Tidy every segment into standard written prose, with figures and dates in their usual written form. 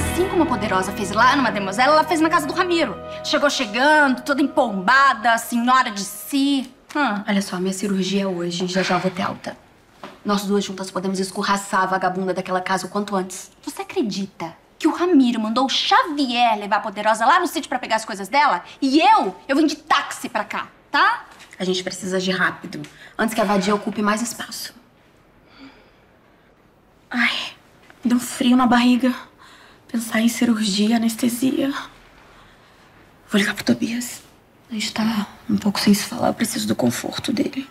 Assim como a Poderosa fez lá no Mademoiselle, ela fez na casa do Ramiro. Chegou chegando, toda empombada, senhora de si. Olha só, minha cirurgia é hoje, já já vou ter alta. Nós duas juntas podemos escorraçar a vagabunda daquela casa o quanto antes. Você acredita que o Ramiro mandou o Xavier levar a Poderosa lá no sítio pra pegar as coisas dela? E eu vim de táxi pra cá, tá? A gente precisa agir rápido, antes que a vadia ocupe mais espaço. Ai, deu um frio na barriga. Pensar em cirurgia, anestesia. Vou ligar pro Tobias. A gente tá um pouco sem se falar, eu preciso do conforto dele.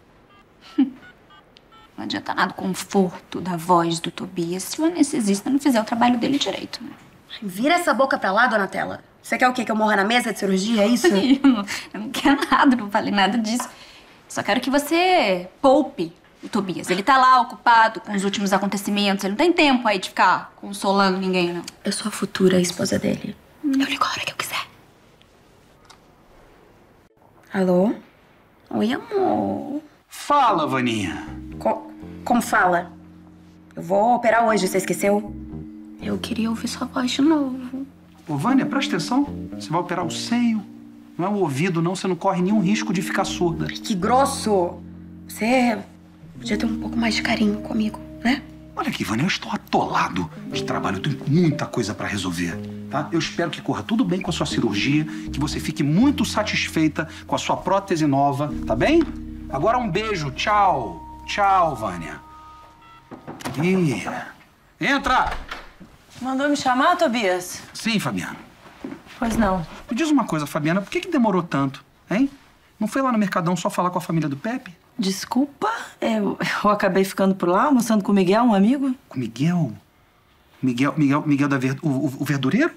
Não adianta nada o conforto da voz do Tobias se o anestesista não fizer o trabalho dele direito, né? Vira essa boca pra lá, Donatella. Você quer o quê? Que eu morra na mesa de cirurgia, é isso? Eu não quero nada, não falei nada disso. Só quero que você poupe o Tobias. Ele tá lá ocupado com os últimos acontecimentos. Ele não tem tempo aí de ficar consolando ninguém, não. Eu sou a futura esposa dele. Eu ligo a hora que eu quiser. Alô? Oi, amor. Fala, Vaninha. Como fala? Eu vou operar hoje, você esqueceu? Eu queria ouvir sua voz de novo. Ô, Vânia, presta atenção. Você vai operar o seio. Não é o ouvido, não. Você não corre nenhum risco de ficar surda. Que grosso! Você podia ter um pouco mais de carinho comigo, né? Olha aqui, Vânia, eu estou atolado de trabalho. Eu tenho muita coisa pra resolver, tá? Eu espero que corra tudo bem com a sua cirurgia, que você fique muito satisfeita com a sua prótese nova, tá bem? Agora um beijo. Tchau. Tchau, Vânia. Ih, entra! Mandou me chamar, Tobias? Sim, Fabiana. Pois não. Me diz uma coisa, Fabiana, por que demorou tanto, hein? Não foi lá no Mercadão só falar com a família do Pepe? Desculpa, eu acabei ficando por lá, almoçando com o Miguel, um amigo. Com o Miguel? Miguel o verdureiro?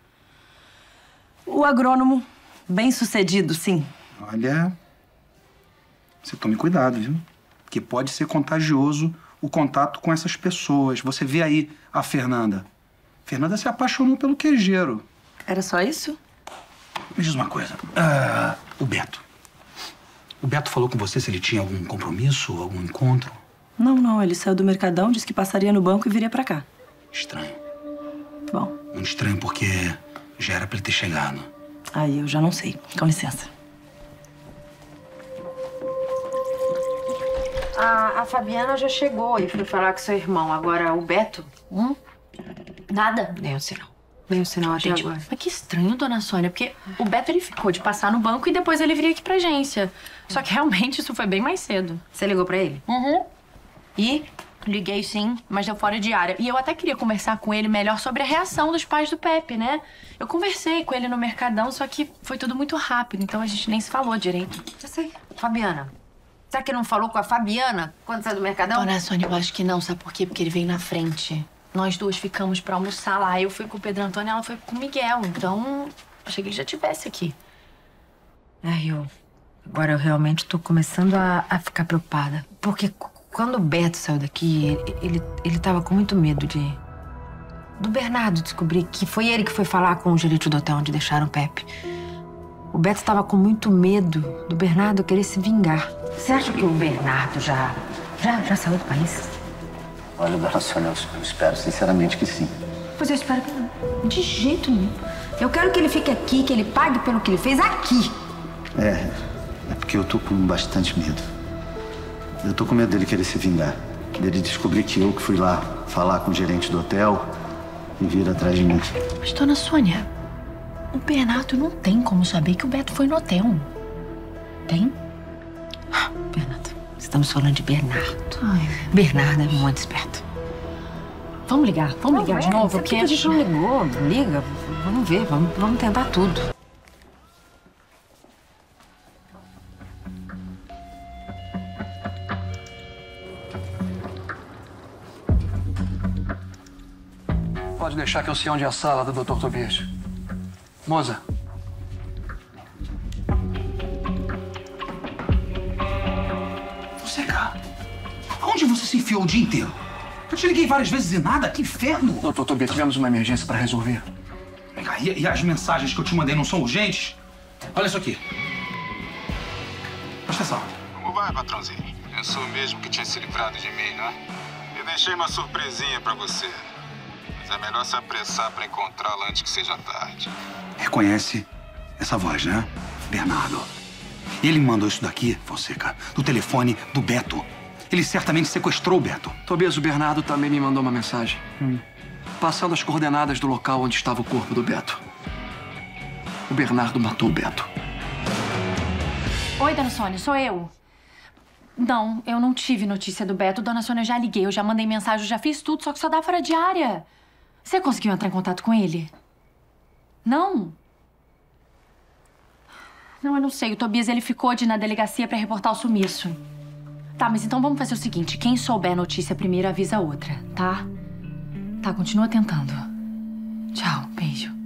O agrônomo, bem sucedido, sim. Olha, você tome cuidado, viu? Porque pode ser contagioso o contato com essas pessoas. Você vê aí a Fernanda. Fernanda se apaixonou pelo queijeiro. Era só isso? Me diz uma coisa. O Beto. O Beto falou com você se ele tinha algum compromisso, algum encontro? Não. Ele saiu do Mercadão, disse que passaria no banco e viria pra cá. Estranho. Bom. Muito estranho porque já era pra ele ter chegado. Aí eu já não sei. Com licença. A Fabiana já chegou e foi falar com seu irmão. Agora, o Beto? Nada. Nem o sinal. Nem o sinal até agora. Mas que estranho, dona Sônia, porque o Beto, ele ficou de passar no banco e depois ele viria aqui pra agência. Só que realmente isso foi bem mais cedo. Você ligou pra ele? E liguei sim, mas deu fora de área. E eu até queria conversar com ele melhor sobre a reação dos pais do Pepe, né? Eu conversei com ele no Mercadão, só que foi tudo muito rápido, então a gente nem se falou direito. Já sei. Fabiana. Será que não falou com a Fabiana quando saiu do Mercadão? Dona Sônia, eu acho que não. Sabe por quê? Porque ele veio na frente. Nós duas ficamos pra almoçar lá. Eu fui com o Pedro Antônio e ela foi com o Miguel. Então, achei que ele já estivesse aqui. Agora eu realmente tô começando a ficar preocupada. Porque quando o Beto saiu daqui, ele tava com muito medo do Bernardo descobrir que foi ele que foi falar com o gerente do hotel onde deixaram o Pepe. O Beto tava com muito medo do Bernardo querer se vingar. Você acha que o Bernardo já saiu do país? Olha, dona Sônia, eu espero sinceramente que sim. Pois eu espero que não. De jeito nenhum. Eu quero que ele fique aqui, que ele pague pelo que ele fez aqui. É porque eu tô com bastante medo. Eu tô com medo dele querer se vingar. Dele descobrir que eu que fui lá falar com o gerente do hotel e vir atrás de mim. Mas, dona Sônia, o Bernardo não tem como saber que o Beto foi no hotel. Tem? Bernardo. Estamos falando de Bernardo. Bernardo é muito esperto. Vamos ligar de novo, Por que a gente não ligou? Liga, vamos ver, vamos tentar tudo. Pode deixar que eu sei onde é a sala do Dr. Tobias. Moça. Você, cara, aonde você se enfiou o dia inteiro? Eu te liguei várias vezes e nada, que inferno! Dr. Tobias, tivemos uma emergência para resolver. Vem cá, e as mensagens que eu te mandei não são urgentes? Olha isso aqui. Presta atenção. Como vai, patrãozinho? Pensou mesmo que tinha se livrado de mim, né? Eu deixei uma surpresinha pra você. Mas é melhor se apressar para encontrá-la antes que seja tarde. Reconhece essa voz, né? Bernardo. Ele me mandou isso daqui, Fonseca, do telefone do Beto. Ele certamente sequestrou o Beto. Tobias, o Bernardo também me mandou uma mensagem. Passando as coordenadas do local onde estava o corpo do Beto. O Bernardo matou o Beto. Oi, dona Sônia, sou eu. Não, eu não tive notícia do Beto. Dona Sônia, eu já liguei, eu já mandei mensagem, eu já fiz tudo, só que só dá fora de área. Você conseguiu entrar em contato com ele? Não? Não, eu não sei. O Tobias, ele ficou de ir na delegacia pra reportar o sumiço. Tá, mas então vamos fazer o seguinte. Quem souber a notícia primeiro avisa a outra, tá? Tá, continua tentando. Tchau, beijo.